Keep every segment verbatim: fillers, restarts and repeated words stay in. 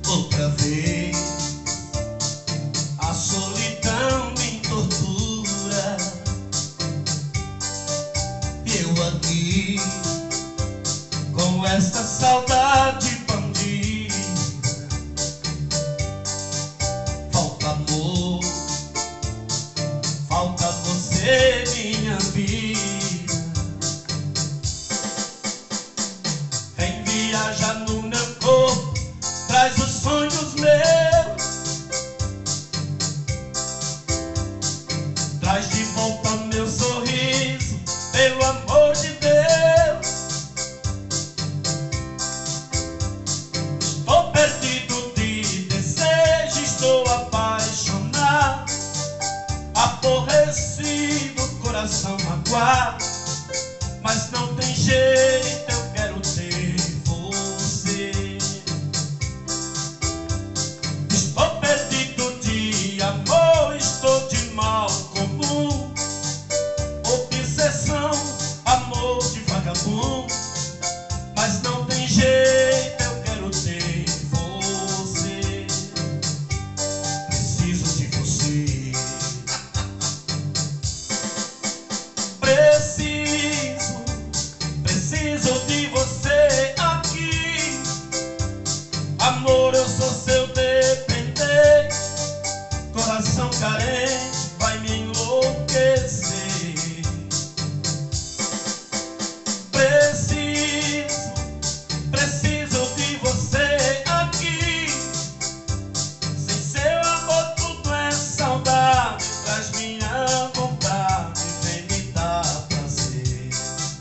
Outra vez a solidão me tortura, eu aqui com esta saudade bandida. Falta amor, falta você, minha vida. Vem viajar no meu corpo, traz os sonhos meus, traz de volta meu sorriso, pelo amor de Deus. Estou perdido de desejo, estou apaixonado, aborrecido, coração magoado, mas não tem jeito, eu quero ter você. Estou perdido de amor, estou de mal comum, obsessão, amor de vagabundo, mas não tem jeito, eu quero ter você. Preciso de você. Preciso, preciso de você aqui. Amor, eu sou seu dependente, coração carente vai me enlouquecer. Preciso, preciso de você aqui. Sem seu amor tudo é saudade, traz minha vontade, vem me dar prazer.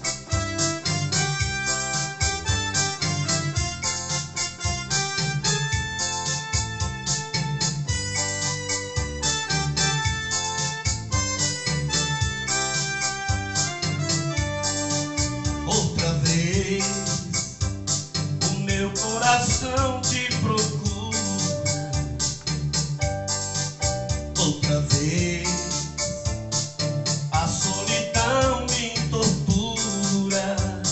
Outra vez o meu coração te procura, outra vez a solidão me tortura,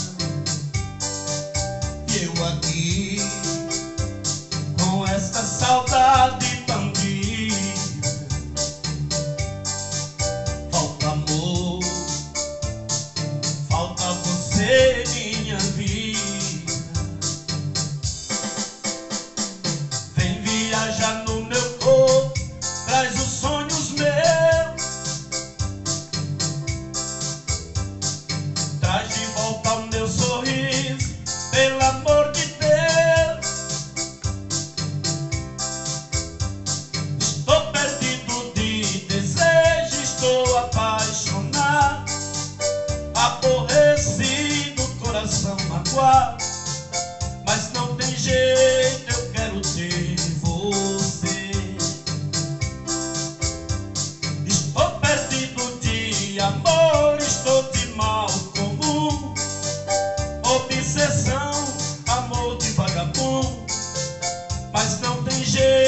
eu aqui com esta saudade bandida. Falta amor, falta você, minha vida. Vem viajar no meu corpo, traz os sonhos meus, traz de volta o meu sorriso, pelo amor de Deus. Estou perdido de desejo, estou apaixonado, aborrecido, coração magoado, mas não tem jeito, eu quero ter você. Estou perdido de amor, estou de mal comum, obsessão, amor de vagabundo, mas não tem jeito.